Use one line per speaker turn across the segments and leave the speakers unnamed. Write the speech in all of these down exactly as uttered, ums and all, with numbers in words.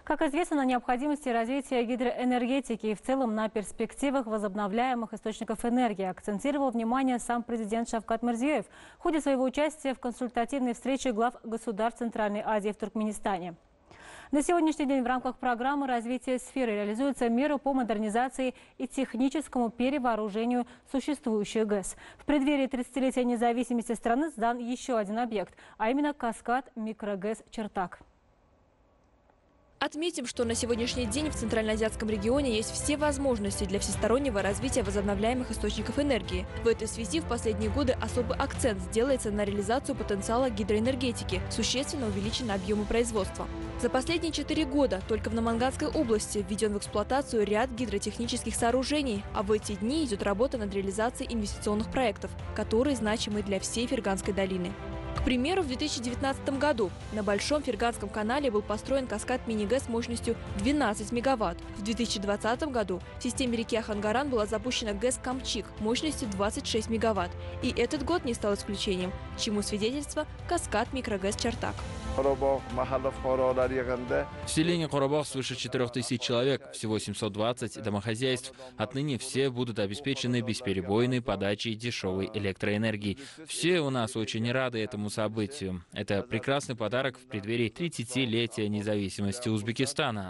Как известно, на необходимости развития гидроэнергетики и в целом на перспективах возобновляемых источников энергии акцентировал внимание сам президент Шавкат Мирзиёев в ходе своего участия в консультативной встрече глав государств Центральной Азии в Туркменистане. На сегодняшний день в рамках программы развития сферы реализуются меры по модернизации и техническому перевооружению существующих ГЭС. В преддверии тридцатилетия независимости страны сдан еще один объект, а именно Каскад микрогэс «Чертак».
Отметим, что на сегодняшний день в Центральноазиатском регионе есть все возможности для всестороннего развития возобновляемых источников энергии. В этой связи в последние годы особый акцент сделается на реализацию потенциала гидроэнергетики, существенно увеличены объемы производства. За последние четыре года только в Наманганской области введен в эксплуатацию ряд гидротехнических сооружений, а в эти дни идет работа над реализацией инвестиционных проектов, которые значимы для всей Ферганской долины. К примеру, в две тысячи девятнадцатом году на Большом Ферганском канале был построен каскад мини-ГЭС мощностью двенадцать мегаватт. В две тысячи двадцатом году в системе реки Ахангаран была запущена ГЭС Камчик мощностью двадцать шесть мегаватт. И этот год не стал исключением, чему свидетельство каскад микрогэс «Чертак».
В селении Коробах свыше четырёх тысяч человек, всего семьсот двадцать домохозяйств. Отныне все будут обеспечены бесперебойной подачей дешевой электроэнергии. Все у нас очень рады этому событию. Это прекрасный подарок в преддверии тридцатилетия независимости Узбекистана.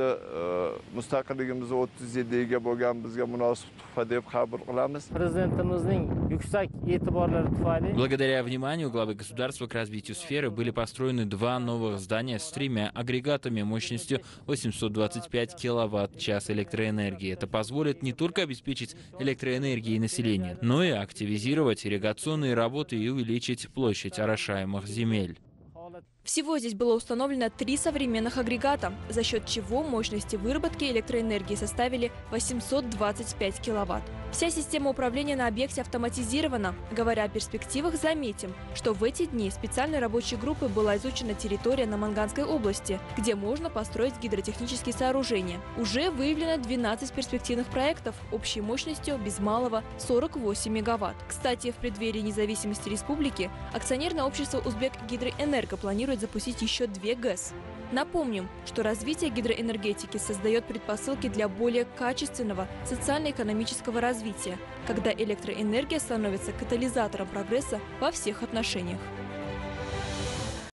Благодаря вниманию главы государства к развитию сферы были построены два новых здания с тремя агрегатами мощностью восемьсот двадцать пять киловатт-час электроэнергии. Это позволит не только обеспечить электроэнергией население, но и активизировать ирригационные работы и увеличить площадь орошаемых земель.
Всего здесь было установлено три современных агрегата, за счет чего мощности выработки электроэнергии составили восемьсот двадцать пять киловатт. Вся система управления на объекте автоматизирована. Говоря о перспективах, заметим, что в эти дни специальной рабочей группой была изучена территория Наманганской области, где можно построить гидротехнические сооружения. Уже выявлено двенадцать перспективных проектов общей мощностью без малого сорок восемь мегаватт. Кстати, в преддверии независимости республики акционерное общество «Узбек-Гидроэнерго» планирует запустить еще две ГЭС. Напомним, что развитие гидроэнергетики создает предпосылки для более качественного социально-экономического развития, когда электроэнергия становится катализатором прогресса во всех отношениях.